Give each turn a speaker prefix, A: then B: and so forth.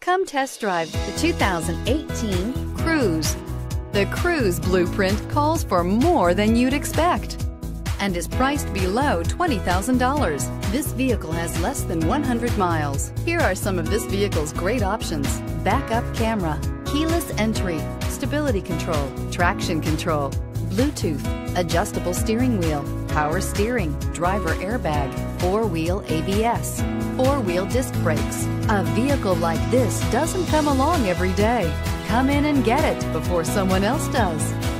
A: Come test drive the 2018 Cruze. The Cruze blueprint calls for more than you'd expect and is priced below $20,000. This vehicle has less than 100 miles. Here are some of this vehicle's great options: backup camera, keyless entry, stability control, traction control, Bluetooth, adjustable steering wheel, power steering, driver airbag, four-wheel ABS, four-wheel disc brakes. A vehicle like this doesn't come along every day. Come in and get it before someone else does.